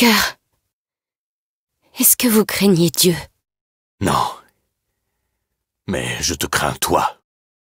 cœur. Est-ce que vous craignez Dieu? Non. Mais je te crains, toi.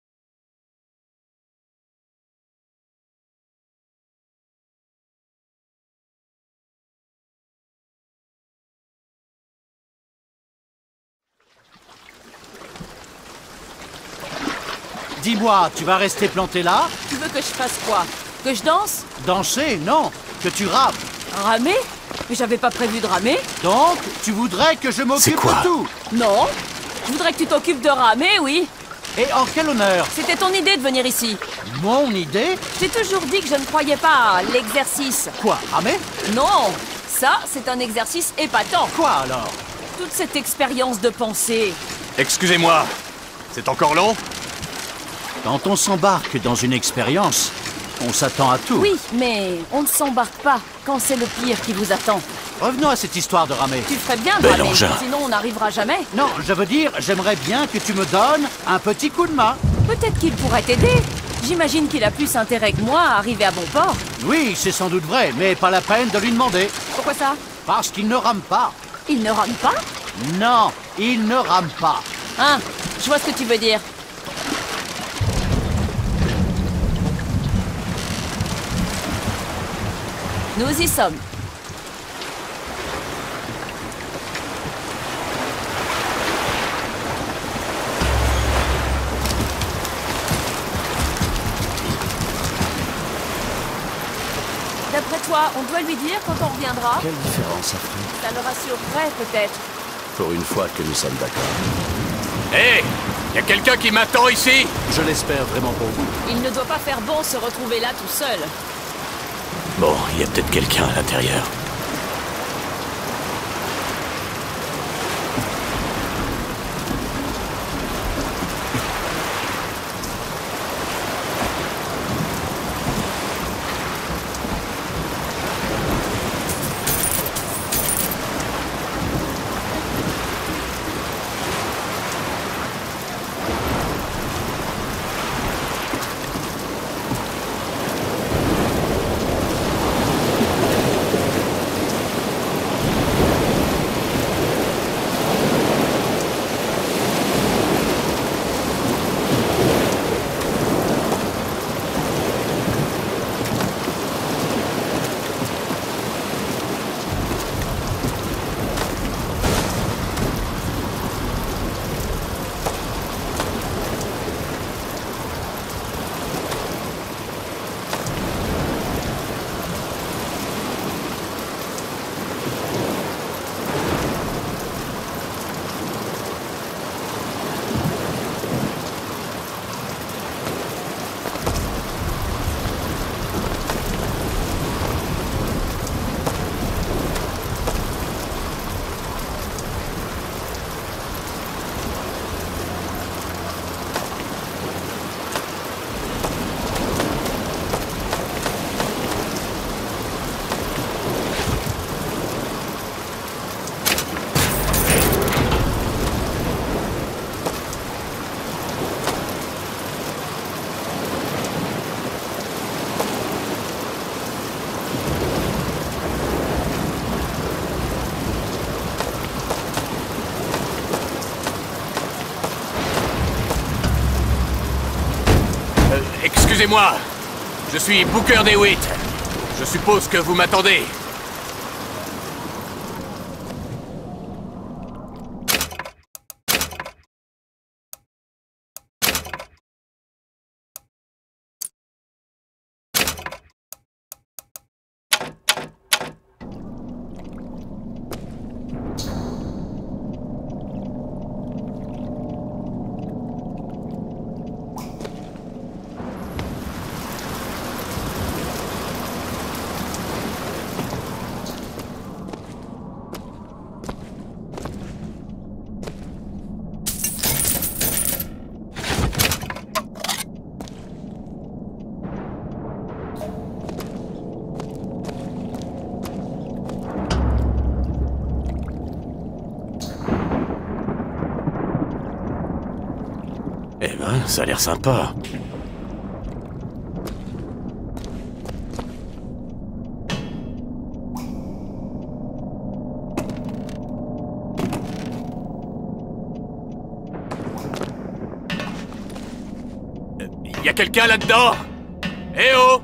Dis-moi, tu vas rester planté là? Tu veux que je fasse quoi? Que je danse? Danser? Non. Que tu rappes. Ramer? Mais j'avais pas prévu de ramer. Donc, tu voudrais que je m'occupe de tout? Non. Je voudrais que tu t'occupes de ramer, oui. Et en quel honneur? C'était ton idée de venir ici. Mon idée? J'ai toujours dit que je ne croyais pas à l'exercice. Quoi, ramer? Non. Ça, c'est un exercice épatant. Quoi alors? Toute cette expérience de pensée. Excusez-moi. C'est encore long? Quand on s'embarque dans une expérience, on s'attend à tout. Oui, mais on ne s'embarque pas quand c'est le pire qui vous attend. Revenons à cette histoire de ramer. Tu ferais bien de Bel ramer, engin. sinon on n'arrivera jamais. Non, je veux dire, j'aimerais bien que tu me donnes un petit coup de main. Peut-être qu'il pourrait t'aider. J'imagine qu'il a plus intérêt que moi à arriver à bon port. Oui, c'est sans doute vrai, mais pas la peine de lui demander. Pourquoi ça? Parce qu'il ne rame pas. Il ne rame pas? Non, il ne rame pas. Hein? Je vois ce que tu veux dire. Nous y sommes. D'après toi, on doit lui dire quand on reviendra? Quelle différence ça ferait? Ça le rassurerait peut-être. Pour une fois que nous sommes d'accord. Hé! Y a quelqu'un qui m'attend ici? Je l'espère vraiment pour vous. Il ne doit pas faire bon se retrouver là tout seul. Bon, il y a peut-être quelqu'un à l'intérieur. Excusez-moi, je suis Booker DeWitt. Je suppose que vous m'attendez. Eh ben, ça a l'air sympa. quelqu'un là-dedans? Eh oh!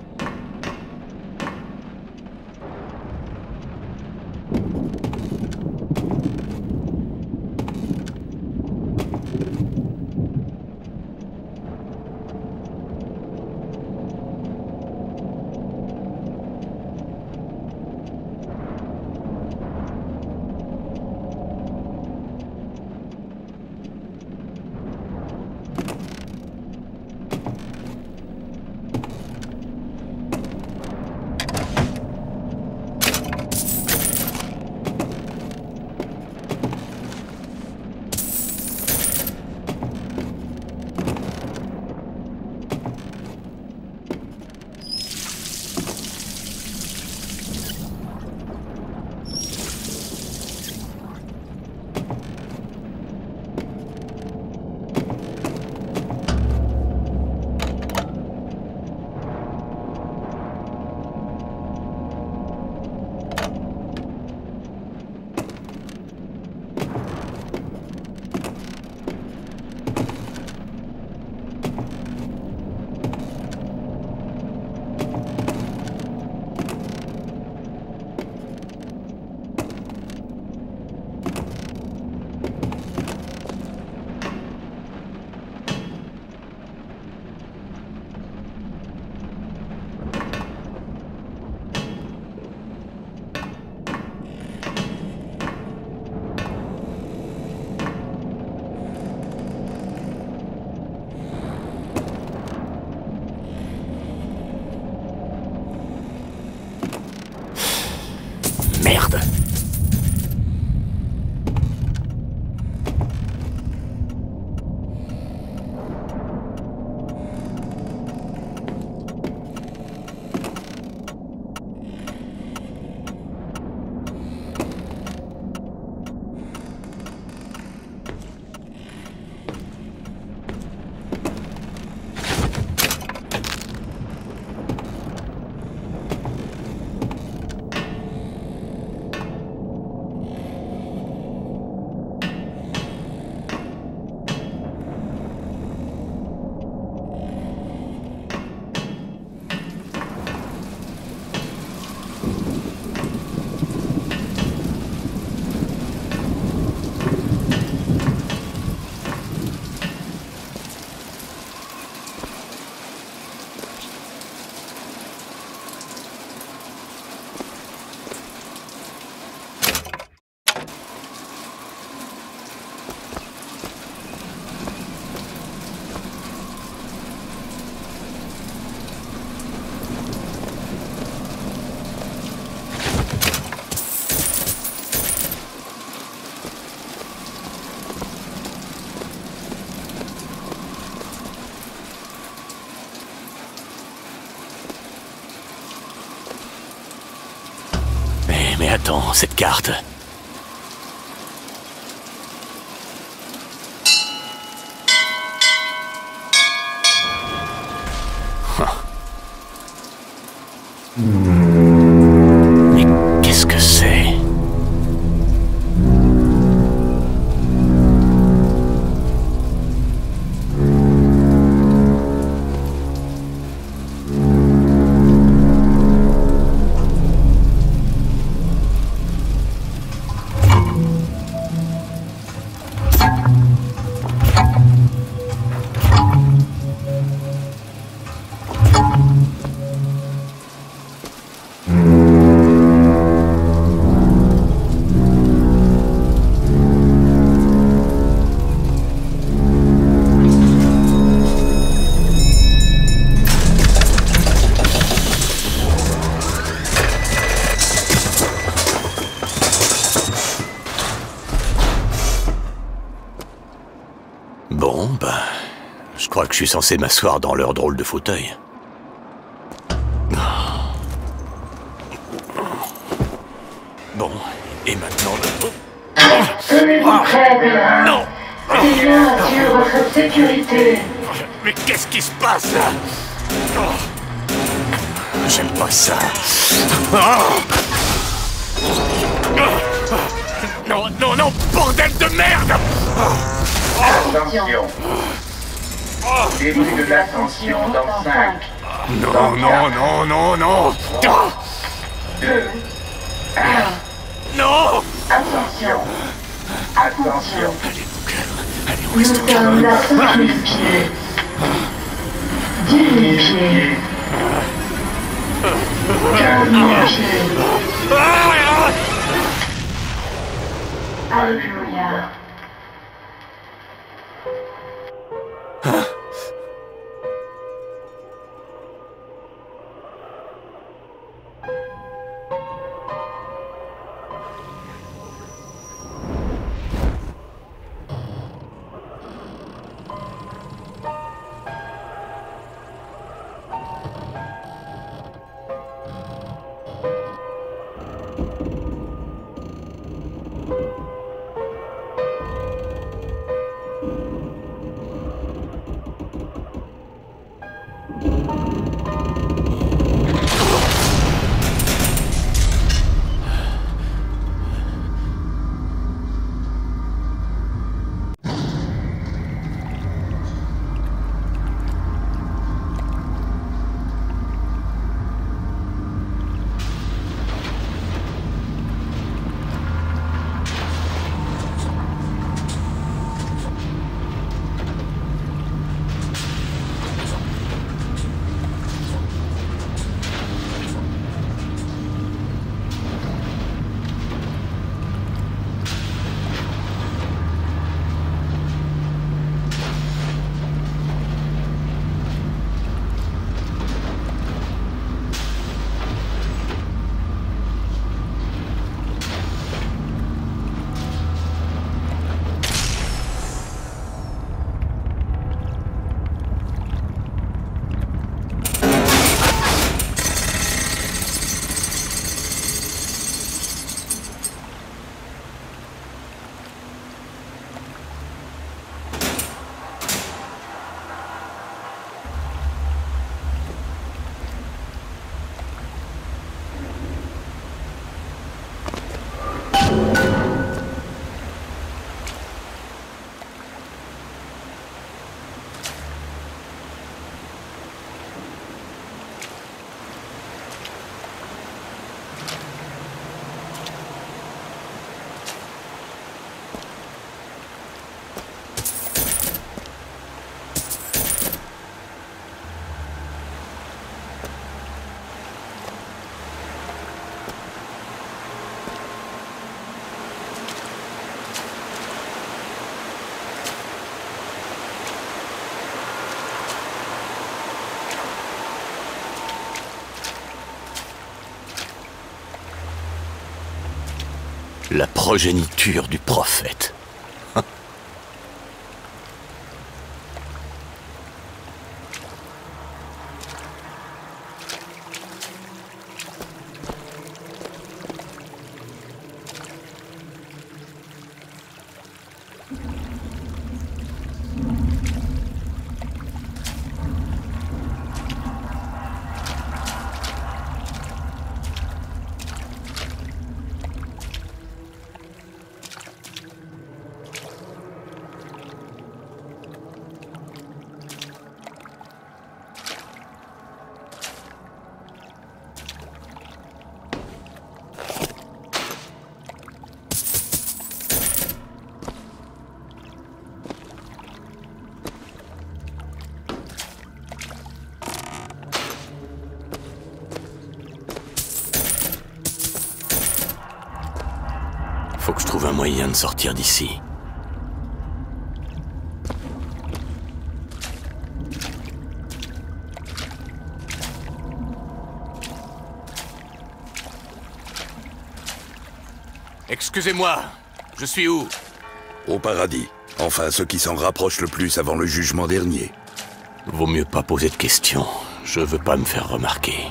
Merde. Mais attends, cette carte... Mais qu'est-ce que c'est? Bon, ben... je crois que je suis censé m'asseoir dans leur drôle de fauteuil. Bon, et maintenant... Tenez-vous près de là. Non! Quelqu'un assure votre sécurité. Mais qu'est-ce qui se passe là? J'aime pas ça. Non, non, non, bordel de merde! Attention. Début de l'ascension dans 5, Non, non, non, non, non. 2, Non. attention. Attention. Allez, on Nous reste calme. sommes à 5000 pieds. 10 000 pieds. 15 000 pieds. Alléluia. La progéniture du prophète. Faut que je trouve un moyen de sortir d'ici. Excusez-moi, je suis où? Au paradis. Enfin, ce qui s'en rapproche le plus avant le jugement dernier. Vaut mieux pas poser de questions. Je veux pas me faire remarquer.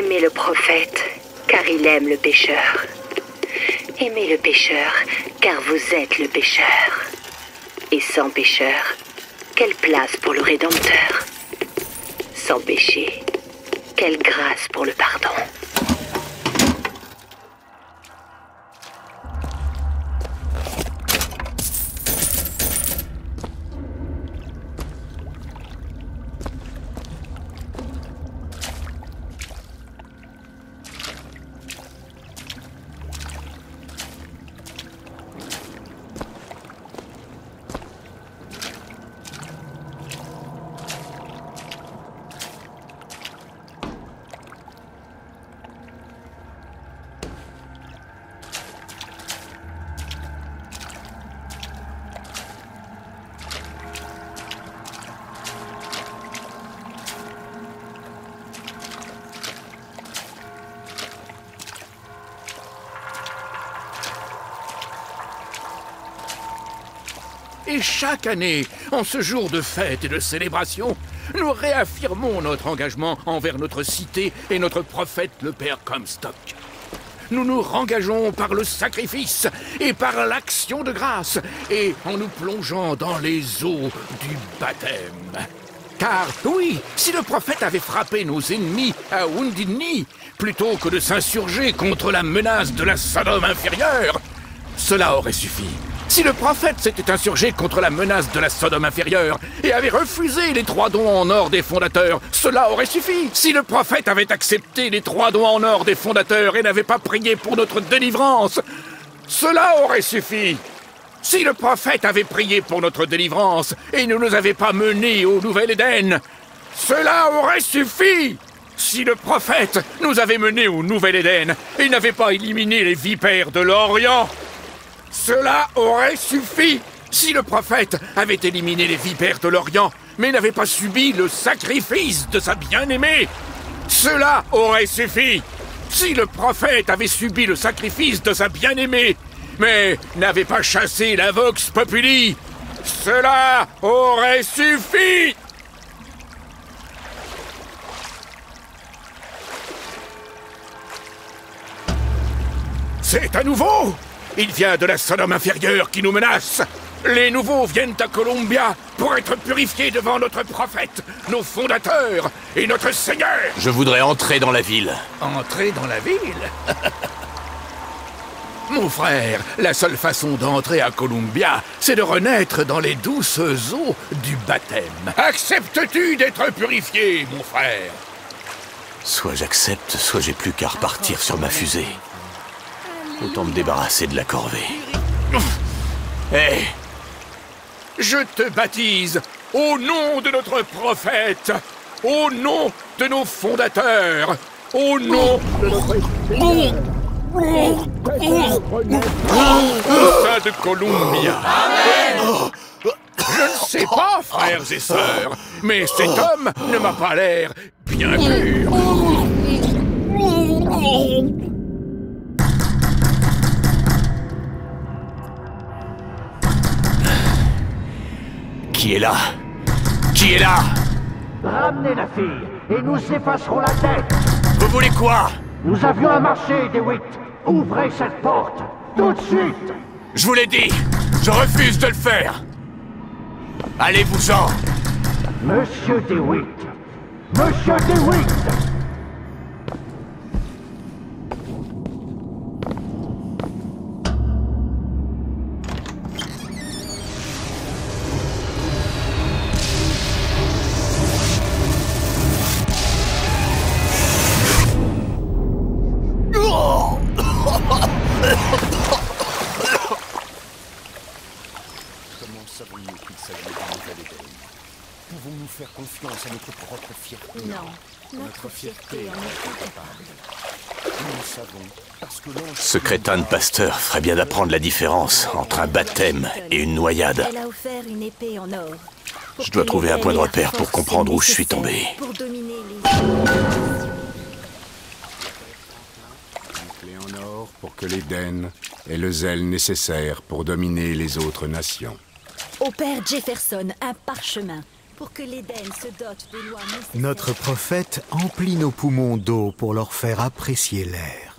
Aimez le prophète, car il aime le pécheur. Aimez le pécheur, car vous êtes le pécheur. Et sans pécheur, quelle place pour le Rédempteur? Sans péché, quelle grâce pour le pardon. Et chaque année, en ce jour de fête et de célébration, nous réaffirmons notre engagement envers notre cité et notre prophète, le Père Comstock. Nous nous rengageons par le sacrifice et par l'action de grâce, et en nous plongeant dans les eaux du baptême. Car, oui, si le prophète avait frappé nos ennemis à Wounded Knee, plutôt que de s'insurger contre la menace de la Sodome inférieure, cela aurait suffi. Si le prophète s'était insurgé contre la menace de la Sodome inférieure et avait refusé les 3 dons en or des fondateurs, cela aurait suffi. Si le prophète avait accepté les 3 dons en or des fondateurs et n'avait pas prié pour notre délivrance, cela aurait suffi. Si le prophète avait prié pour notre délivrance et ne nous avait pas menés au Nouvel Éden, cela aurait suffi. Si le prophète nous avait menés au Nouvel Éden et n'avait pas éliminé les vipères de l'Orient, cela aurait suffi. Si le prophète avait éliminé les vipères de l'Orient, mais n'avait pas subi le sacrifice de sa bien-aimée, cela aurait suffi. Si le prophète avait subi le sacrifice de sa bien-aimée, mais n'avait pas chassé la Vox Populi, cela aurait suffi. C'est à nouveau. Il vient de la Sodome inférieure qui nous menace. Les nouveaux viennent à Columbia pour être purifiés devant notre prophète, nos fondateurs et notre Seigneur. Je voudrais entrer dans la ville. Entrer dans la ville? Mon frère, la seule façon d'entrer à Columbia, c'est de renaître dans les douces eaux du baptême. Acceptes-tu d'être purifié, mon frère? Soit j'accepte, soit j'ai plus qu'à repartir sur ma fusée. Autant me débarrasser de la corvée. Hé! Je te baptise au nom de notre prophète, au nom de nos fondateurs, au nom de notre sein de Columbia. Amen. Je ne sais pas, frères et sœurs, mais cet homme ne m'a pas l'air bien pur. Qui est là? Qui est là? Ramenez la fille, et nous effacerons la tête. Vous voulez quoi? Nous avions un marché, DeWitt. Ouvrez cette porte, tout de suite. Je vous l'ai dit, je refuse de le faire. Allez-vous-en. Monsieur DeWitt. Monsieur DeWitt. Comment savons-nous qu'il s'agit du Nouvel Éden? Pouvons-nous faire confiance à notre propre fierté? Non, notre fierté en est incapable. Nous le savons, parce que l'ange... Ce crétin de pasteur ferait bien d'apprendre la différence entre un baptême et une noyade. Elle a offert une épée en or. Je dois trouver un point de repère pour comprendre où je suis tombé. Pour dominer les... Une clé en or pour que l'Éden ait le zèle nécessaire pour dominer les autres nations. Au père Jefferson, un parchemin. Pour que l'Éden se dote de lois nécessaires. Notre prophète emplit nos poumons d'eau pour leur faire apprécier l'air.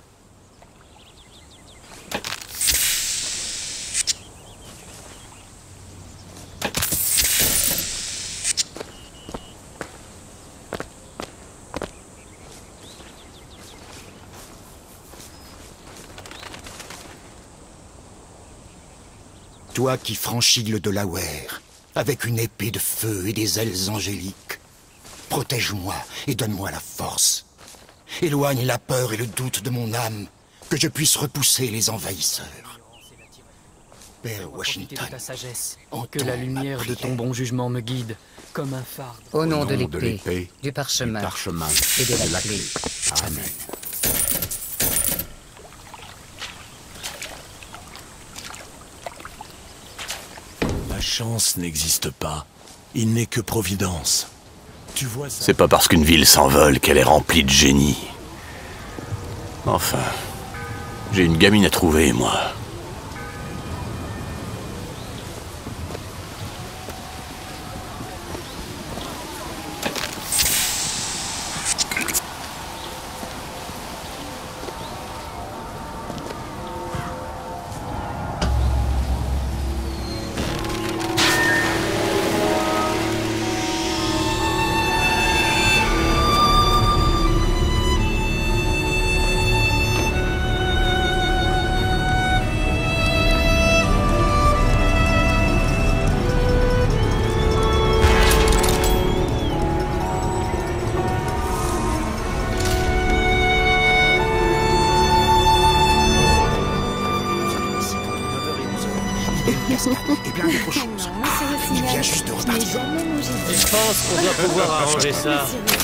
Toi qui franchis le Delaware, avec une épée de feu et des ailes angéliques, protège-moi et donne-moi la force. Éloigne la peur et le doute de mon âme, que je puisse repousser les envahisseurs. Père Washington, de ta sagesse, entends que la lumière ma de ton prière. bon jugement me guide, comme un phare. Au nom de l'épée, du parchemin et de la clé. Amen. La chance n'existe pas. Il n'est que providence. Tu vois ça? C'est pas parce qu'une ville s'envole qu'elle est remplie de génie. Enfin, j'ai une gamine à trouver, moi. Et plein d'autres choses. Il vient juste de repartir. Et je pense qu'on doit pouvoir arranger ça.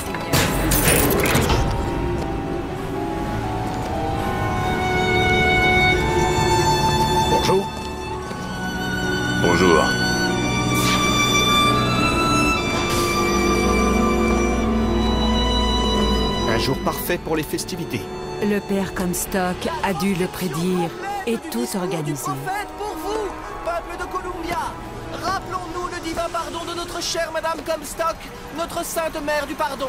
Bonjour. Bonjour. Un jour parfait pour les festivités. Le père Comstock a dû le prédire et tout organiser. Pour vous, peuple de Columbia, rappelons-nous le divin pardon de notre chère Madame Comstock, notre sainte mère du pardon.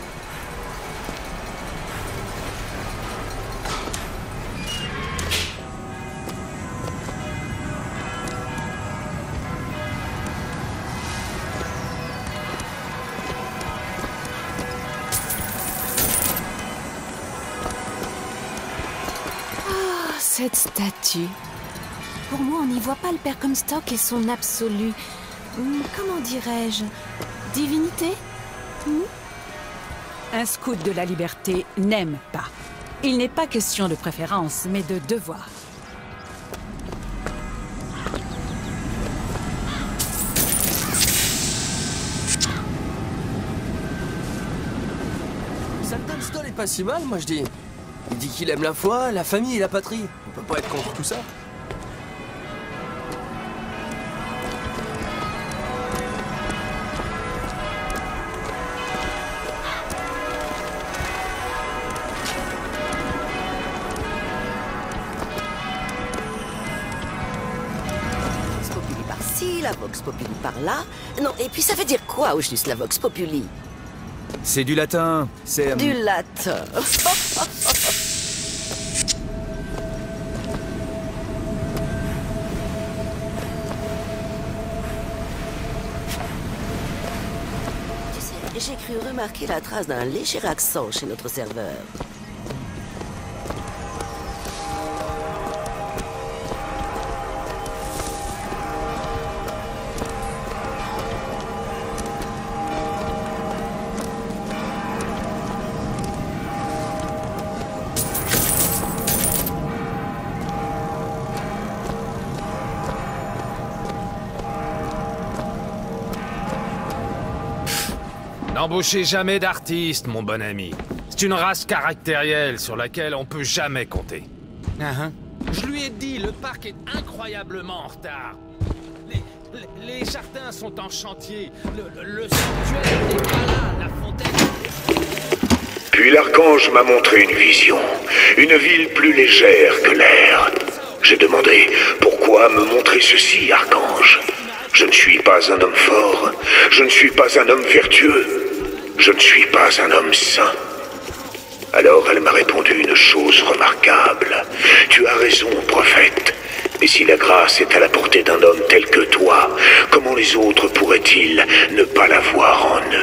Cette statue. Pour moi, on n'y voit pas le père Comstock et son absolu. Comment dirais-je? Divinité? Un scout de la liberté n'aime pas. Il n'est pas question de préférence, mais de devoir. Sultan Stoll est pas si mal, moi je dis. Il dit qu'il aime la foi, la famille et la patrie. On peut pas être contre tout ça. Vox Populi par-ci, la Vox Populi par-là. Non, et puis ça veut dire quoi au juste la Vox Populi? C'est du latin, c'est... Du latin. Tu sais, j'ai cru remarquer la trace d'un léger accent chez notre serveur. N'embauchez jamais d'artistes, mon bon ami. C'est une race caractérielle sur laquelle on peut jamais compter. Je lui ai dit, le parc est incroyablement en retard. Les jardins sont en chantier. Le sanctuaire n'est pas là. La fontaine... Puis l'archange m'a montré une vision. Une ville plus légère que l'air. J'ai demandé, pourquoi me montrer ceci, archange? Je ne suis pas un homme fort, je ne suis pas un homme vertueux, je ne suis pas un homme saint. Alors elle m'a répondu une chose remarquable. Tu as raison, prophète. Mais si la grâce est à la portée d'un homme tel que toi, comment les autres pourraient-ils ne pas la voir en eux ?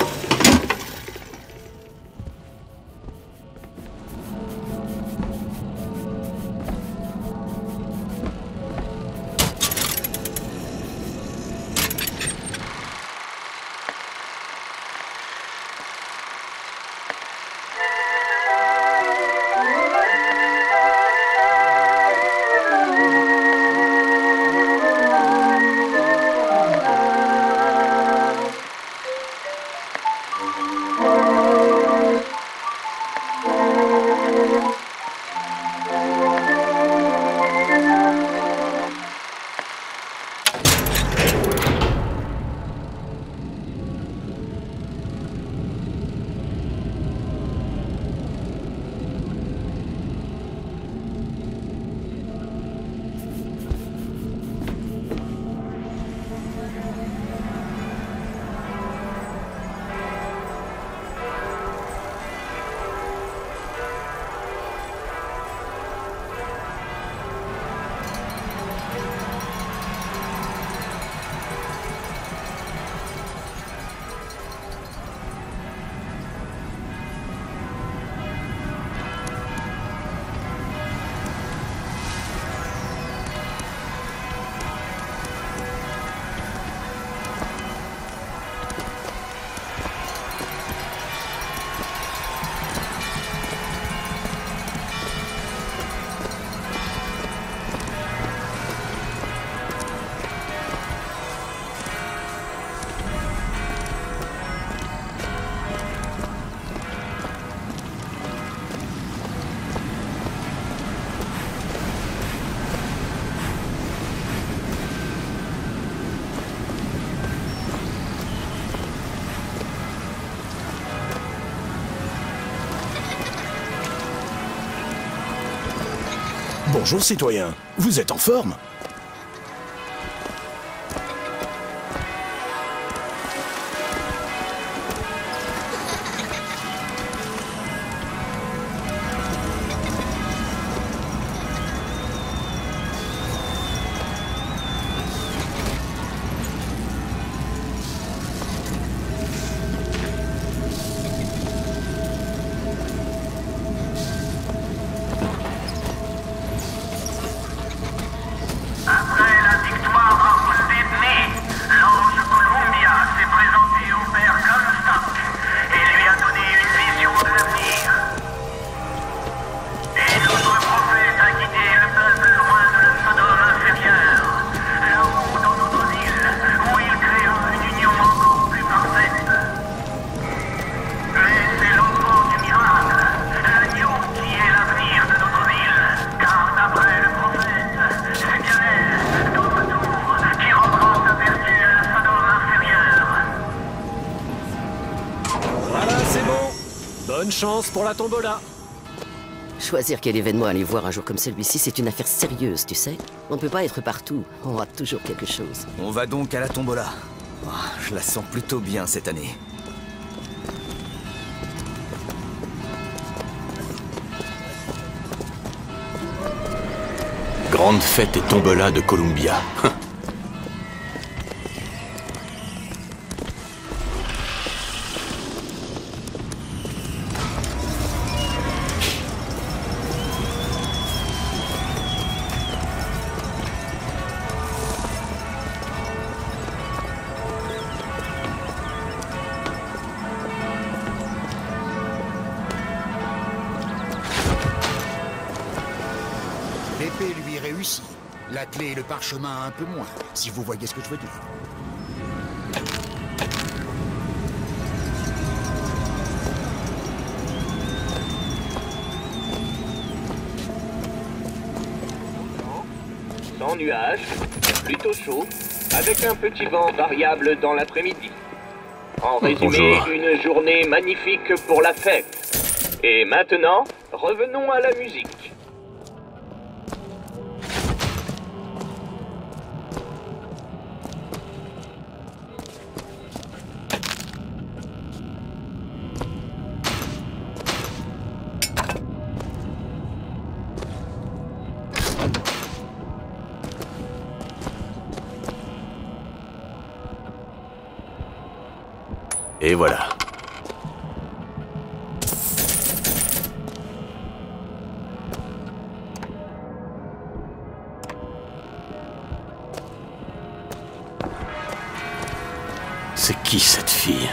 Bonjour citoyen, vous êtes en forme? Bonne chance pour la tombola. Choisir quel événement aller voir un jour comme celui-ci, c'est une affaire sérieuse, tu sais. On peut pas être partout, on rate toujours quelque chose. On va donc à la tombola. Oh, je la sens plutôt bien cette année. Grande fête et tombola de Columbia. L'épée lui réussit. La clé et le parchemin un peu moins, si vous voyez ce que je veux dire. Sans nuages, plutôt chaud, avec un petit vent variable dans l'après-midi. En résumé, Bonjour. une journée magnifique pour la fête. Et maintenant, revenons à la musique. Et voilà. C'est qui cette fille?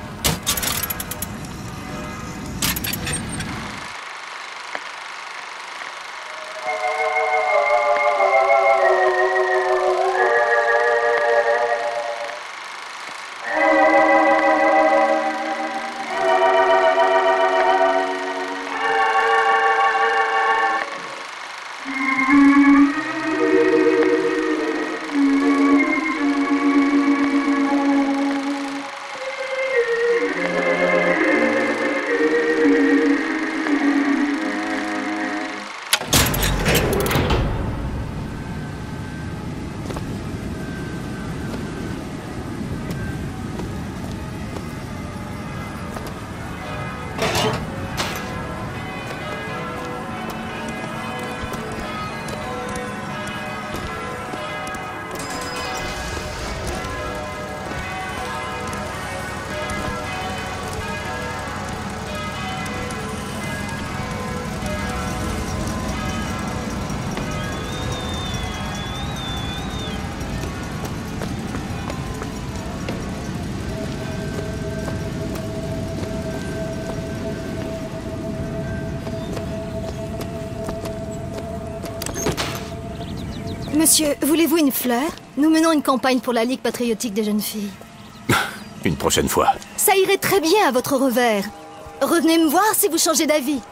Monsieur, voulez-vous une fleur? Nous menons une campagne pour la Ligue patriotique des jeunes filles. Une prochaine fois. Ça irait très bien à votre revers. Revenez me voir si vous changez d'avis.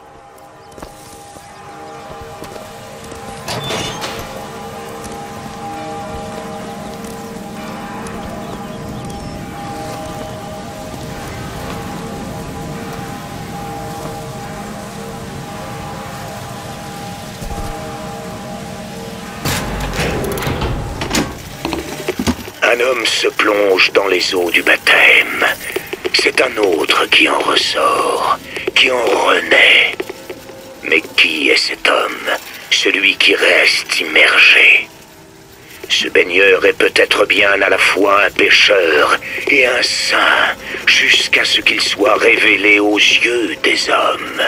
Un homme se plonge dans les eaux du baptême. C'est un autre qui en ressort, qui en renaît. Mais qui est cet homme, celui qui reste immergé? Ce baigneur est peut-être bien à la fois un pécheur et un saint, jusqu'à ce qu'il soit révélé aux yeux des hommes.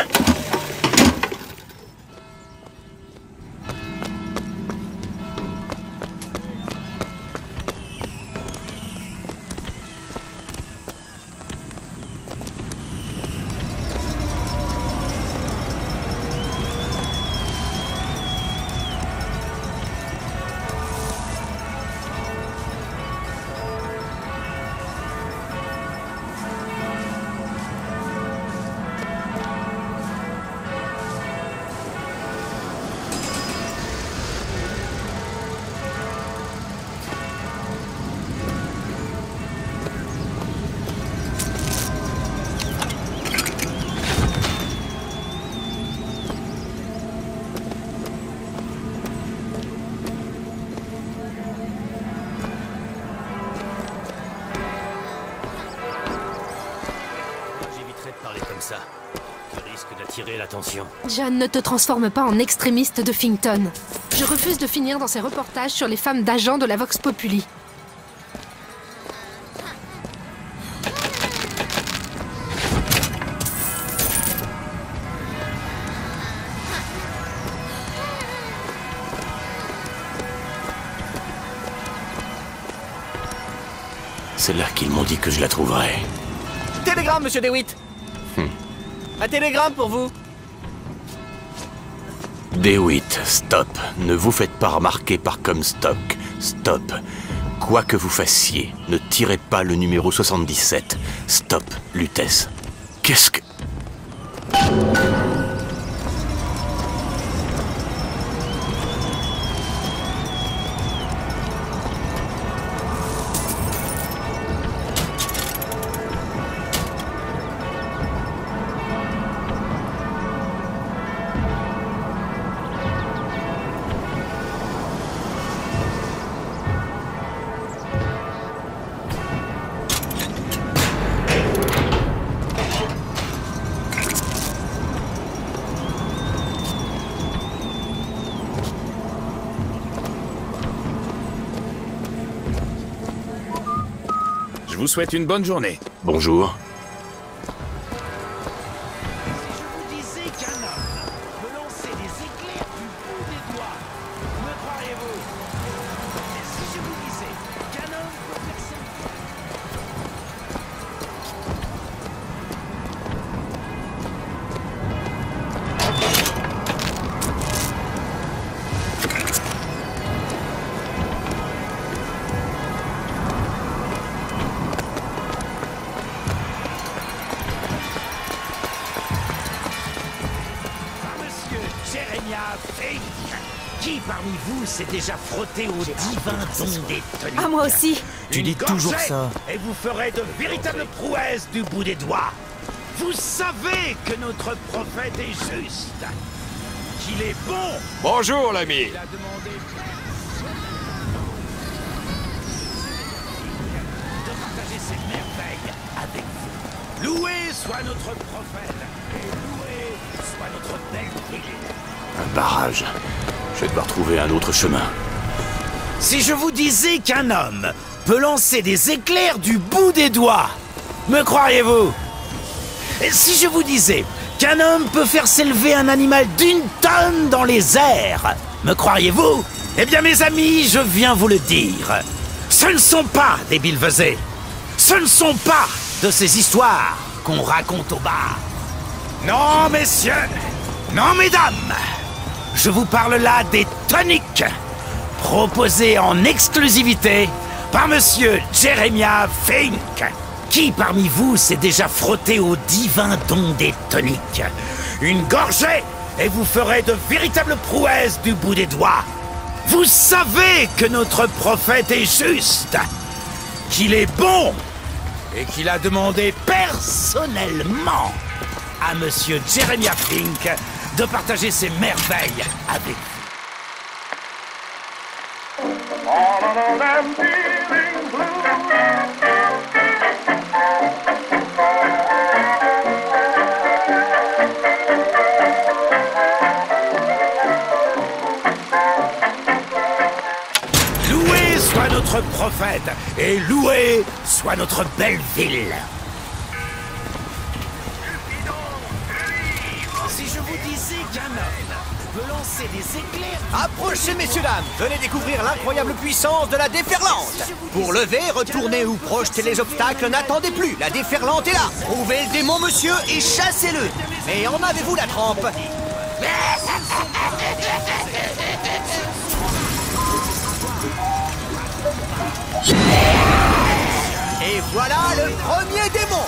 L'attention. John, ne te transforme pas en extrémiste de Finkton. Je refuse de finir dans ces reportages sur les femmes d'agents de la Vox Populi. C'est là qu'ils m'ont dit que je la trouverais. Télégramme, monsieur DeWitt. Un télégramme pour vous. DeWitt, stop. Ne vous faites pas remarquer par Comstock. Stop. Quoi que vous fassiez, ne tirez pas le numéro 77. Stop, Lutèce. Qu'est-ce que... Je vous souhaite une bonne journée. Bonjour. parmi vous s'est déjà frotté au divin don des toniques? Ah, moi aussi. Tu dis toujours ça. Et vous ferez de véritables prouesses du bout des doigts. Vous savez que notre prophète est juste, qu'il est bon. Bonjour, l'ami. Il a demandé de partager ses merveilles avec vous. Loué soit notre prophète, et loué soit notre belle ville. Un barrage. Je vais devoir trouver un autre chemin. Si je vous disais qu'un homme peut lancer des éclairs du bout des doigts, me croiriez-vous? Si je vous disais qu'un homme peut faire s'élever un animal d'1 tonne dans les airs, me croiriez-vous? Eh bien, mes amis, je viens vous le dire. Ce ne sont pas des billevesées. Ce ne sont pas de ces histoires qu'on raconte au bar. Non, messieurs. Non, mesdames. Je vous parle là des toniques proposées en exclusivité par monsieur Jeremiah Fink. Qui parmi vous s'est déjà frotté au divin don des toniques? Une gorgée et vous ferez de véritables prouesses du bout des doigts. Vous savez que notre prophète est juste, qu'il est bon et qu'il a demandé personnellement à monsieur Jeremiah Fink de partager ses merveilles avec Loué soit notre prophète et loué soit notre belle ville. Si je vous disais qu'un homme peut lancer des éclairs... Approchez, messieurs, dames. Venez découvrir l'incroyable puissance de la déferlante. Pour lever, retourner ou projeter les obstacles, n'attendez plus. La déferlante est là. Trouvez le démon, monsieur, et chassez-le. Mais en avez-vous la trempe? Et voilà le premier démon.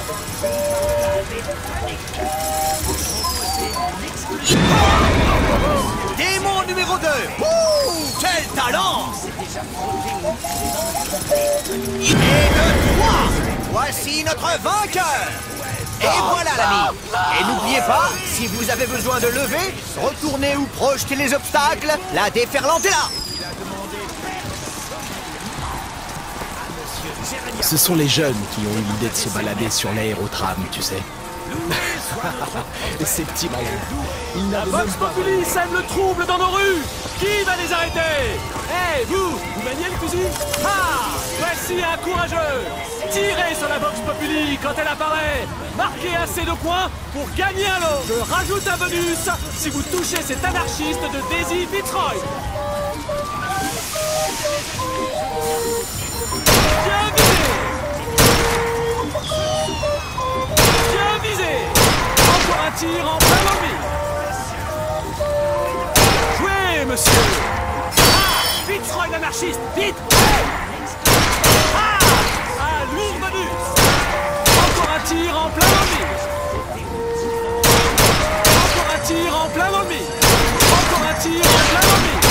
Démon numéro 2. Ouh, quel talent! Et le 3. Voici notre vainqueur. Et voilà l'ami. Et n'oubliez pas, si vous avez besoin de lever, retourner ou projeter les obstacles, la déferlante est là. Ce sont les jeunes qui ont eu l'idée de se balader sur l'aérotram, tu sais. Ces petits malins. La Vox Populi sème le trouble dans nos rues. Qui va les arrêter? Hé, vous maniez le fusil? Ah, voici un courageux. Tirez sur la Vox Populi quand elle apparaît. Marquez assez de points pour gagner un lot. Je rajoute un bonus si vous touchez cet anarchiste de Daisy Fitzroy. Bien visé. Encore un tir en plein dans le mille. Jouez, monsieur. Ah, Fitzroy l'anarchiste, vite. Ah, un lourd bonus. Encore un tir en plein dans le mille. Encore un tir en plein dans le mille. Encore un tir en plein dans le mille.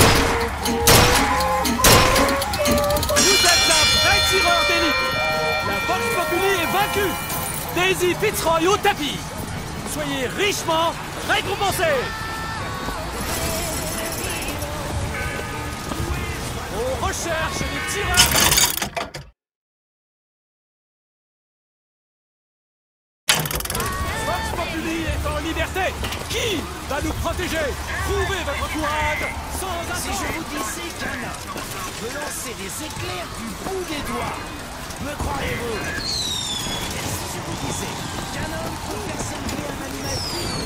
Vous êtes un vrai tireur d'élite. La Vox Populi est vaincue. Daisy Fitzroy au tapis. Soyez richement récompensés. On recherche des tireurs. Vox Populi est en liberté. Qui va nous protéger? Prouvez votre courage sans attendre. Si je vous disais qu'un homme peut lancer des éclairs du bout des doigts, me croiriez-vous? Si je vous disais qu'un homme peut faire s'élever un animal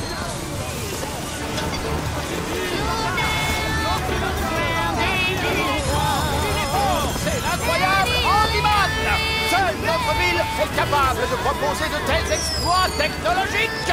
c'est l'incroyable Handyman! Seule notre ville est capable de proposer de tels exploits technologiques!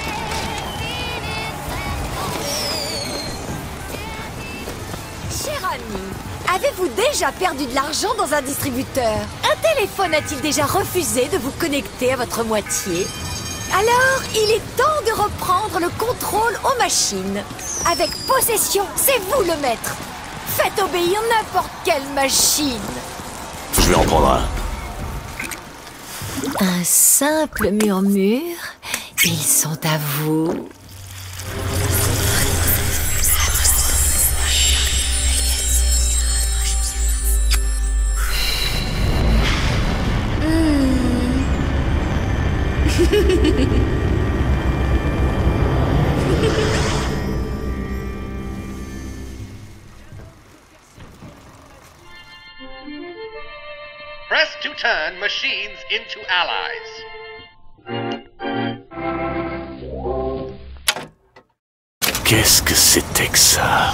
Cher ami, avez-vous déjà perdu de l'argent dans un distributeur? Un téléphone a-t-il déjà refusé de vous connecter à votre moitié? Alors, il est temps de reprendre le contrôle aux machines. Avec Possession, c'est vous le maître. Faites obéir n'importe quelle machine. Je vais en prendre un. Un simple murmure. Ils sont à vous. Press to turn machines into allies. Qu'est-ce que c'était que ça?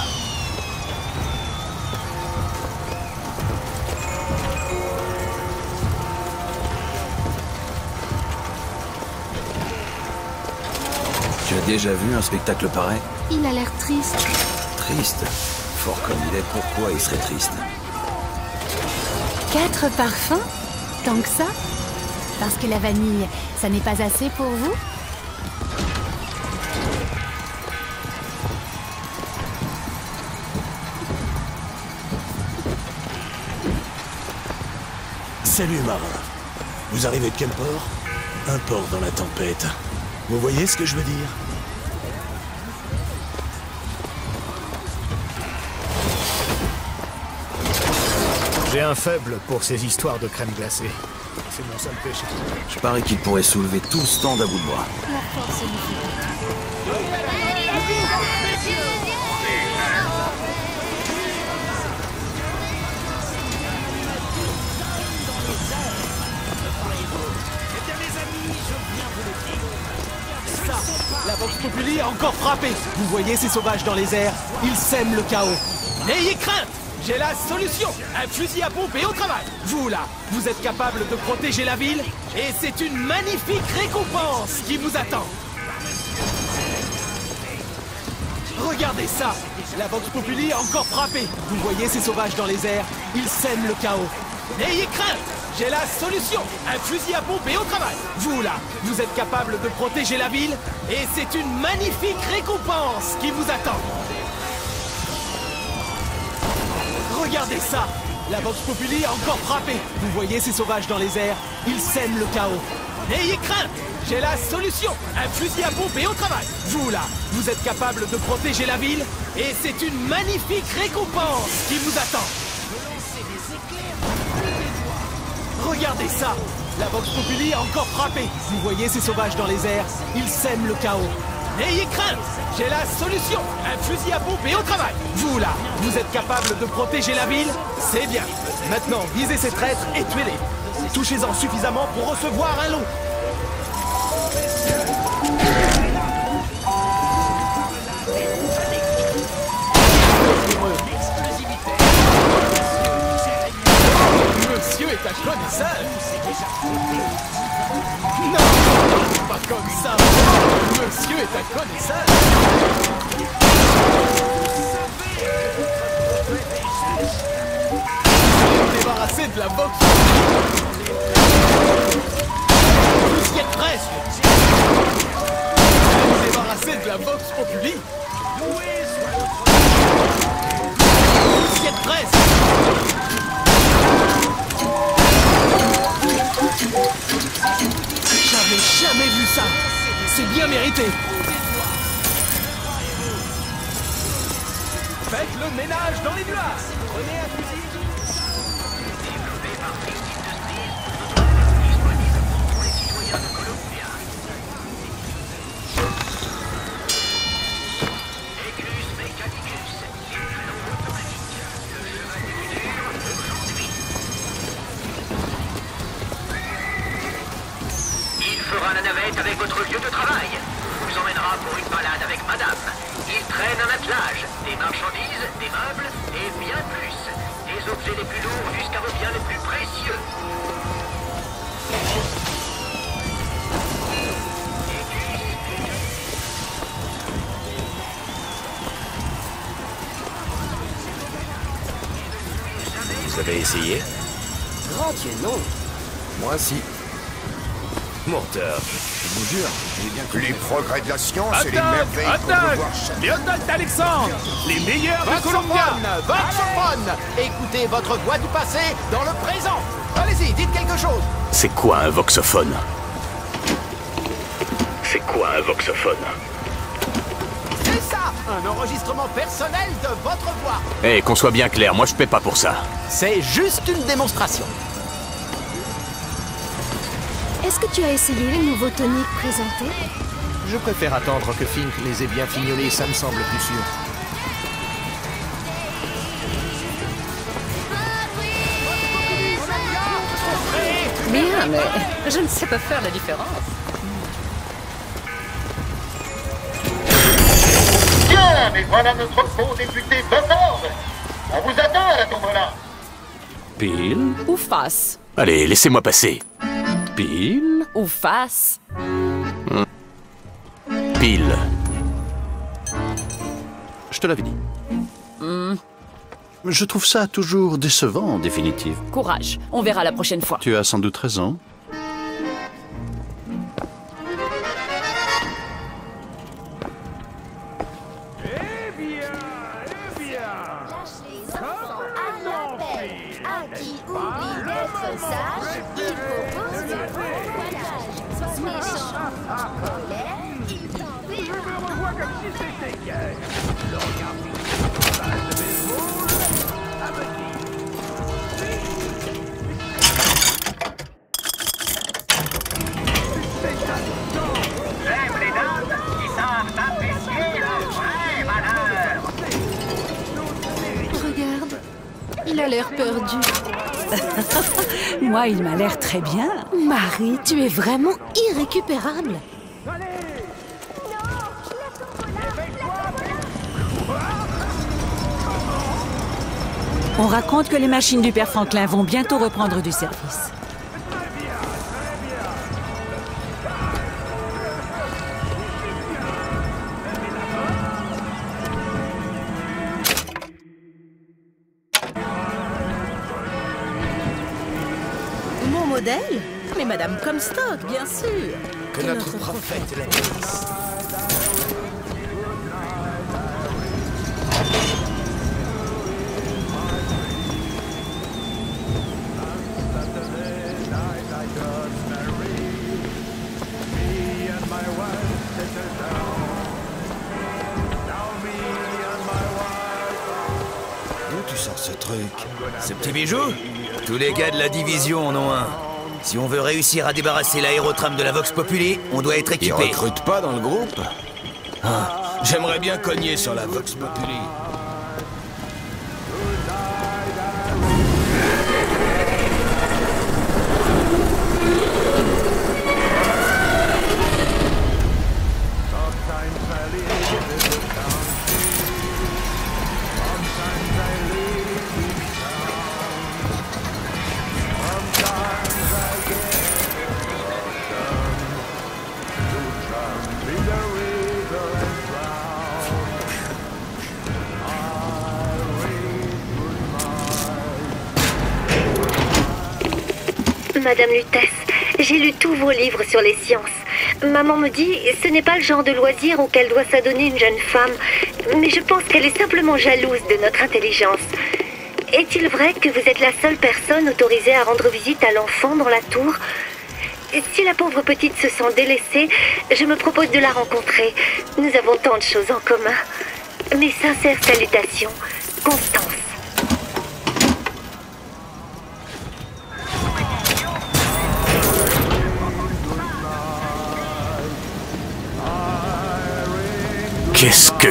Tu as déjà vu un spectacle pareil? Il a l'air triste. Triste? Fort comme il est, pourquoi il serait triste? 4 parfums? Tant que ça? Parce que la vanille, ça n'est pas assez pour vous? Salut marin. Vous arrivez de quel port? Un port dans la tempête. Vous voyez ce que je veux dire? J'ai un faible pour ces histoires de crème glacée. C'est mon seul péché. Je parie qu'il pourrait soulever tout le stand à bout de bras. La force nous La Vox Populi a encore frappé. Vous voyez ces sauvages dans les airs? Ils sèment le chaos. N'ayez crainte! J'ai la solution! Un fusil à pompe et au travail! Vous là, vous êtes capable de protéger la ville? Et c'est une magnifique récompense qui vous attend! Regardez ça! La Vox Populi a encore frappé. Vous voyez ces sauvages dans les airs? Ils sèment le chaos. N'ayez crainte! J'ai la solution! Un fusil à pompe et au travail! Vous là, vous êtes capable de protéger la ville? Et c'est une magnifique récompense qui vous attend! Regardez ça! La Vox Populi a encore frappé. Vous voyez ces sauvages dans les airs? Ils sèment le chaos. N'ayez crainte! J'ai la solution! Un fusil à pompe et au travail! Vous là, vous êtes capable de protéger la ville? Et c'est une magnifique récompense qui vous attend! Regardez ça! La Vox Populi a encore frappé. Vous voyez ces sauvages dans les airs? Ils sèment le chaos. N'ayez crainte! J'ai la solution! Un fusil à pompe et au travail! Vous là, vous êtes capable de protéger la ville? C'est bien! Maintenant, visez ces traîtres et tuez-les! Touchez-en suffisamment pour recevoir un lot! Monsieur est un connaisseur! Non! Pas comme ça! Monsieur est un connaisseur! Débarrassez de la boxe! Vous y êtes presque! Débarrassez de la Vox Populi! Vous y êtes presque! J'avais jamais vu ça! C'est bien mérité! Faites le ménage dans les nuages! Prenez un fusil! La navette avec votre lieu de travail. Vous emmènera pour une balade avec madame. Il traîne un attelage, des marchandises, des meubles et bien plus. Des objets les plus lourds jusqu'à vos biens les plus précieux. Vous avez essayé? Grand Dieu, non. Moi, si. Menteur. Je vous jure, j'ai bien compris. Les progrès de la science et les Attaque! merveilles qu'on peut Attaque! voir chaque... Lieutenant Alexandre! Les meilleurs de Columbia! Voxophone! Écoutez votre voix du passé dans le présent! Allez-y, dites quelque chose! C'est quoi un voxophone? C'est quoi un voxophone? C'est ça! Un enregistrement personnel de votre voix! Eh, qu'on soit bien clair, moi je paie pas pour ça. C'est juste une démonstration. Est-ce que tu as essayé les nouveaux toniques présentés? Je préfère attendre que Fink les ait bien fignolés, ça me semble plus sûr. Bien, mais je ne sais pas faire la différence. Bien, mais voilà notre beau député Botord. On vous attend à la tombola. Pile? Ou face. Allez, laissez-moi passer. Pile? Ou face. Pile. Je te l'avais dit. Je trouve ça toujours décevant, en définitive. Courage, on verra la prochaine fois. Tu as sans doute raison. J'aime les dames qui savent apprécier leur vraie valeur. Regarde, il a l'air perdu. Moi, il m'a l'air très bien. Marie, tu es vraiment irrécupérable. On raconte que les machines du père Franklin vont bientôt reprendre du service. Mon modèle? Mais Madame Comstock, bien sûr. Que notre prophète la bénisse. D'où tu sors ce truc? Ce petit bijou? Tous les gars de la division en ont un. Si on veut réussir à débarrasser l'aérotram de la Vox Populi, on doit être équipé. Ils recrutent pas dans le groupe? Ah, j'aimerais bien cogner sur la Vox Populi. Madame Lutèce, j'ai lu tous vos livres sur les sciences. Maman me dit ce n'est pas le genre de loisir auquel doit s'adonner une jeune femme, mais je pense qu'elle est simplement jalouse de notre intelligence. Est-il vrai que vous êtes la seule personne autorisée à rendre visite à l'enfant dans la tour? Si la pauvre petite se sent délaissée, je me propose de la rencontrer. Nous avons tant de choses en commun. Mes sincères salutations, Constance. Qu'est-ce que...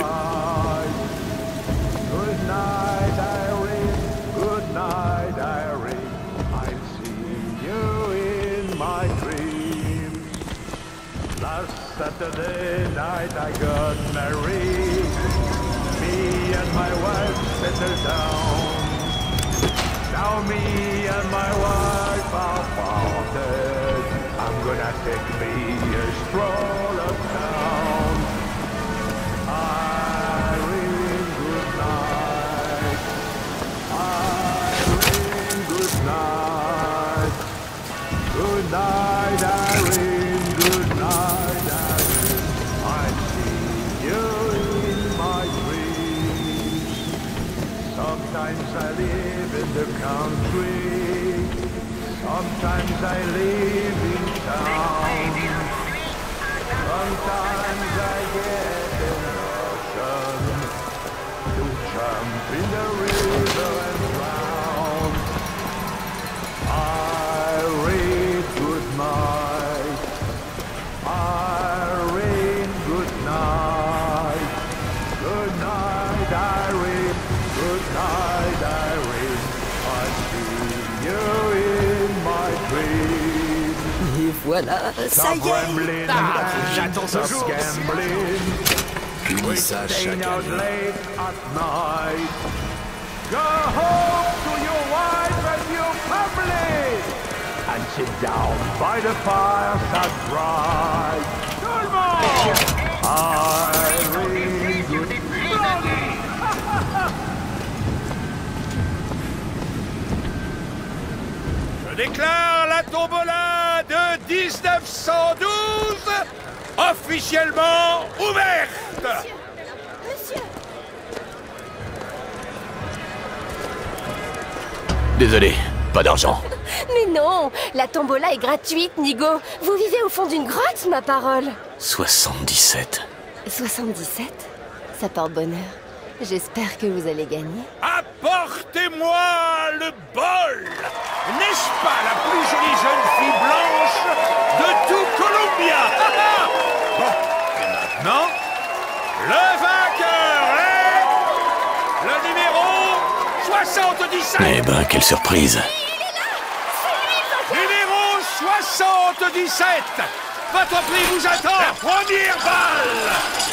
Saturday night I got married. Me and my wife settled down. Now me and my wife are parted. I'm gonna take me a stroll uptown. Irene, good night. Irene, good night. Good night, Irene. the country. Sometimes I live in town. Sometimes I get a notion to jump in the river and drown. Irene, good night. Irene, good night. Good night, Irene. Good night, Irene. I see you in my dreams. Et voilà, ça y est. J'attends ce jour. Unis ça chaque année. Go home to your wife and your family and sit down by the fireside bright. Tout le monde! Irene, good morning! Je déclare la tombola de 1912 officiellement ouverte. Monsieur! Désolé, pas d'argent. Mais non! La tombola est gratuite, Nigo! Vous vivez au fond d'une grotte, ma parole! 77. 77? Ça porte bonheur. J'espère que vous allez gagner. Apportez-moi le bol. N'est-ce pas la plus jolie jeune fille blanche de tout Columbia? Bon, et maintenant, le vainqueur est le numéro 77. Eh ben, quelle surprise. Numéro 77. Votre prix vous attend. La première balle.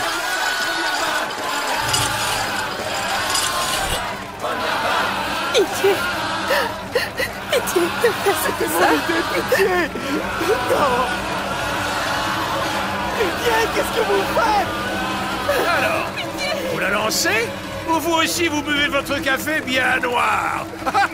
Pitié! Pitié! C'était ça! Pitié! Non! Pitié, qu'est-ce que vous faites? Alors, vous la lancez? Ou vous aussi vous buvez votre café bien noir?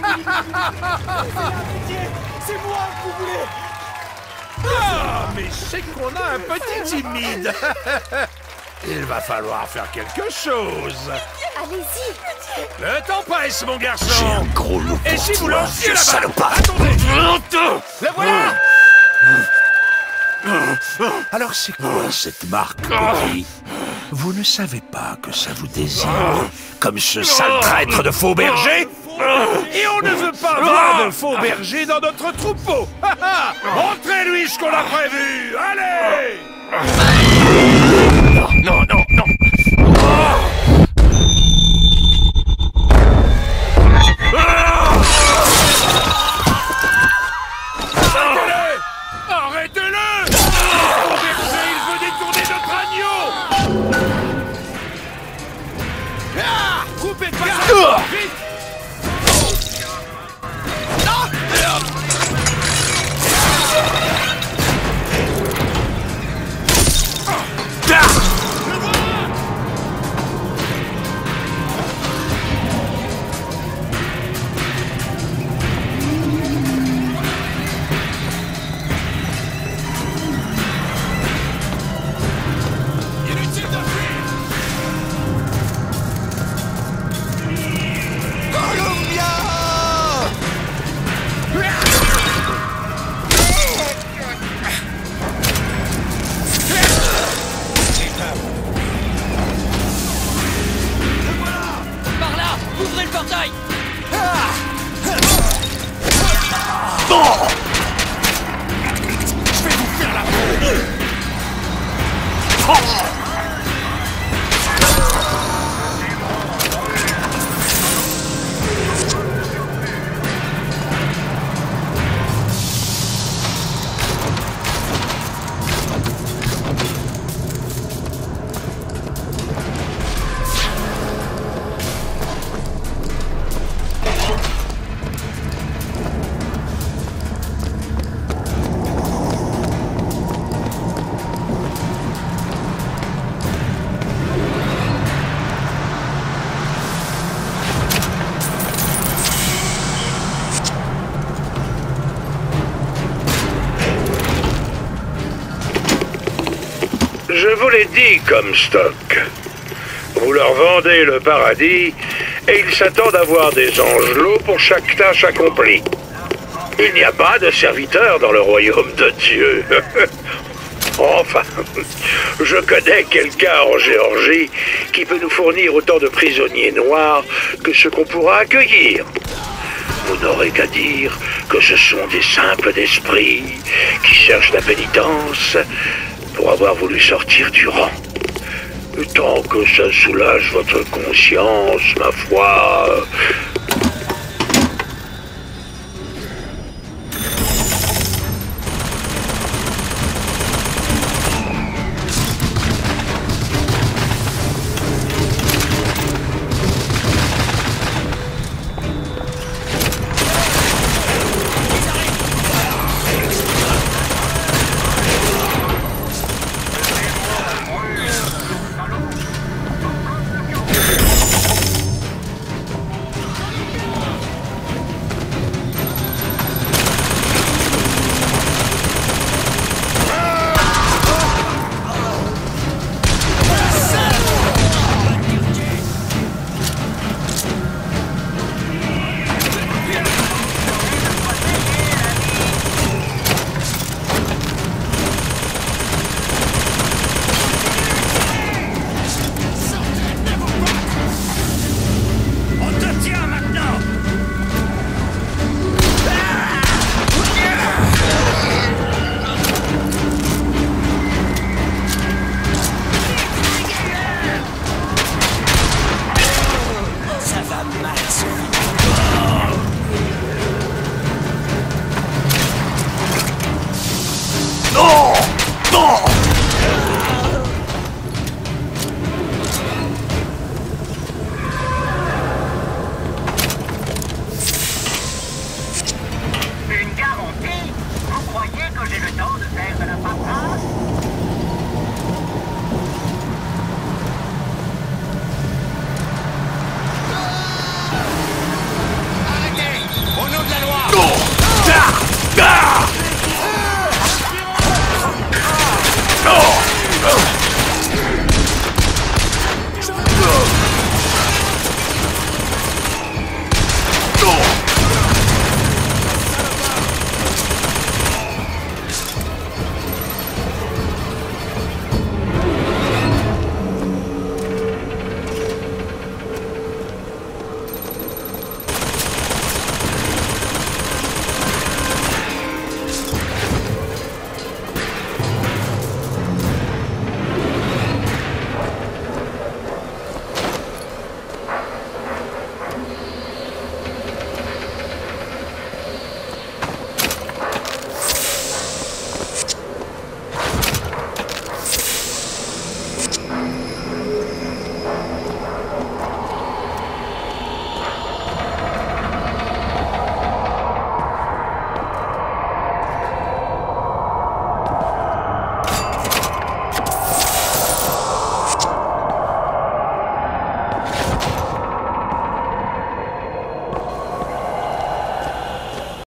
Pitié! C'est moi que vous voulez! Ah, mais c'est qu'on a un petit timide. Il va falloir faire quelque chose. Allez-y! Le temps passe, mon garçon. J'ai un gros loup Et pour si vous toi, lanciez vieux la balle? salopard. Attendez. Le voilà. Alors c'est quoi cette marque, petit? Vous ne savez pas que ça vous désire, comme ce sale traître de faux berger? Et on ne veut pas voir de faux berger dans notre troupeau. Montrez-lui ce qu'on a prévu. Allez. Non, non, non. Arrêtez-le! Arrêtez-le! Faux berger, il veut détourner notre agneau! Ah! Coupez pas ça! Vite! Je vous l'ai dit, Comstock. Vous leur vendez le paradis Et ils s'attendent à voir des angelots pour chaque tâche accomplie. Il n'y a pas de serviteurs dans le royaume de Dieu. Enfin, je connais quelqu'un en Géorgie qui peut nous fournir autant de prisonniers noirs que ce qu'on pourra accueillir. Vous n'aurez qu'à dire que ce sont des simples d'esprit qui cherchent la pénitence pour avoir voulu sortir du rang. Tant que ça soulage votre conscience, ma foi,